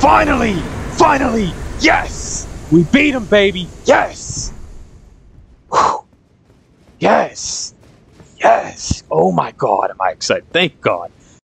Finally! Finally! Yes! We beat him, baby! Yes! Whew. Yes! Yes! Oh my God, am I excited. Thank God.